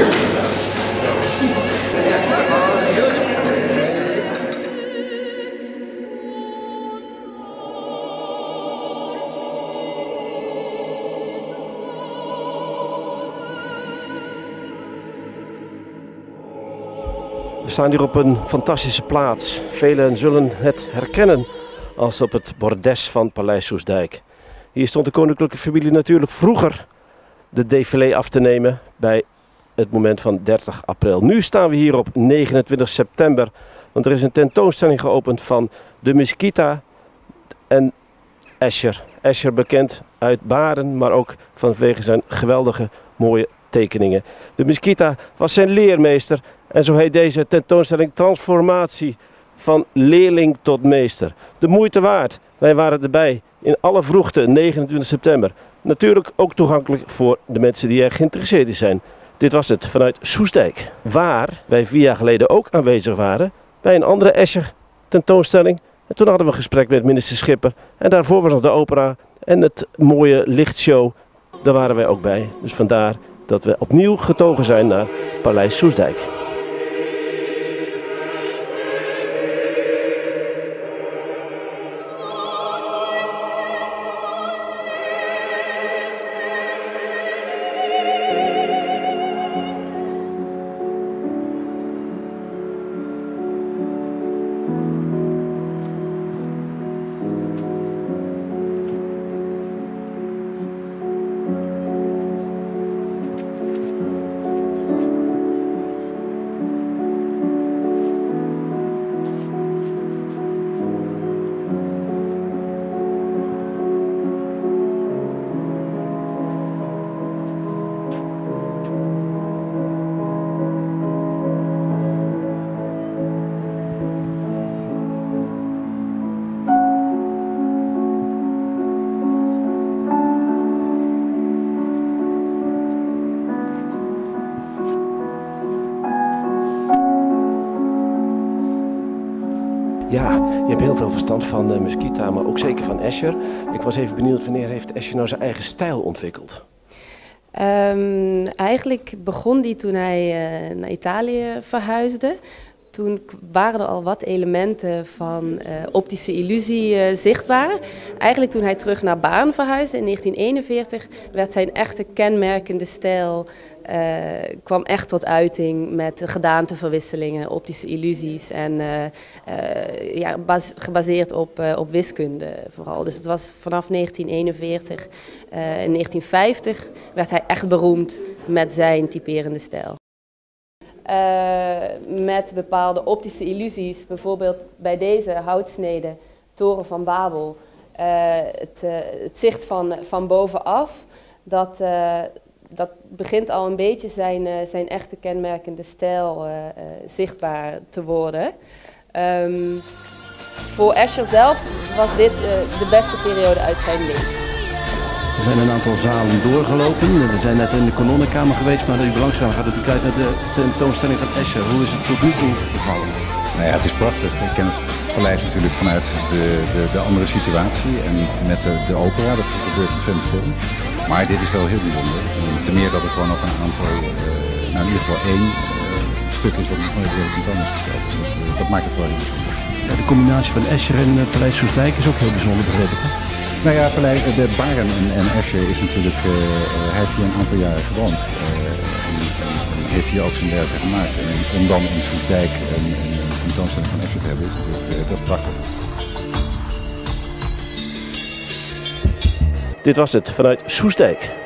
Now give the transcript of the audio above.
We staan hier op een fantastische plaats. Velen zullen het herkennen als op het bordes van Paleis Soestdijk. Hier stond de koninklijke familie natuurlijk vroeger de défilé af te nemen bij het moment van 30 april. Nu staan we hier op 29 september, want er is een tentoonstelling geopend van de Mesquita en Escher. Escher bekend uit Baren, maar ook vanwege zijn geweldige mooie tekeningen. De Mesquita was zijn leermeester en zo heet deze tentoonstelling Transformatie van leerling tot meester. De moeite waard. Wij waren erbij in alle vroegte, 29 september. Natuurlijk ook toegankelijk voor de mensen die er geïnteresseerd in zijn. Dit was het vanuit Soestdijk, waar wij 4 jaar geleden ook aanwezig waren bij een andere Escher tentoonstelling. En toen hadden we een gesprek met minister Schipper en daarvoor was nog de opera en het mooie lichtshow. Daar waren wij ook bij. Dus vandaar dat we opnieuw getogen zijn naar Paleis Soestdijk. Ja, je hebt heel veel verstand van Mesquita, maar ook zeker van Escher. Ik was even benieuwd, wanneer heeft Escher nou zijn eigen stijl ontwikkeld? Eigenlijk begon die toen hij naar Italië verhuisde. Toen waren er al wat elementen van optische illusie zichtbaar. Eigenlijk toen hij terug naar Baren verhuisde in 1941 werd zijn echte kenmerkende stijl kwam echt tot uiting met gedaanteverwisselingen, optische illusies en ja, gebaseerd op wiskunde vooral. Dus het was vanaf 1941 en 1950 werd hij echt beroemd met zijn typerende stijl. Met bepaalde optische illusies, bijvoorbeeld bij deze houtsnede, Toren van Babel, het zicht van bovenaf, dat begint al een beetje zijn echte kenmerkende stijl zichtbaar te worden. Voor Escher zelf was dit de beste periode uit zijn leven. We zijn een aantal zalen doorgelopen. We zijn net in de kolonnenkamer geweest, maar die belangstelling gaat natuurlijk uit naar de tentoonstelling van Escher. Hoe is het tot nu toe gevallen? Nou ja, het is prachtig. Ik ken het paleis natuurlijk vanuit de andere situatie en met de opera, dat gebeurt ontzettend veel. Maar dit is wel heel bijzonder. Ten meer dat het gewoon op een aantal, nou in ieder geval 1 stuk is wat nog nooit weer tentoon is gesteld. Dus dat maakt het wel heel bijzonder. Ja, de combinatie van Escher en Paleis Soestdijk is ook heel bijzonder, begreep ik. Nou ja, de Baren en Escher is natuurlijk, hij heeft hier een aantal jaren gewoond. En heeft hier ook zijn werken gemaakt. En om dan in Soestdijk een tentoonstelling van Escher te hebben, is natuurlijk, dat is prachtig. Dit was het vanuit Soestdijk.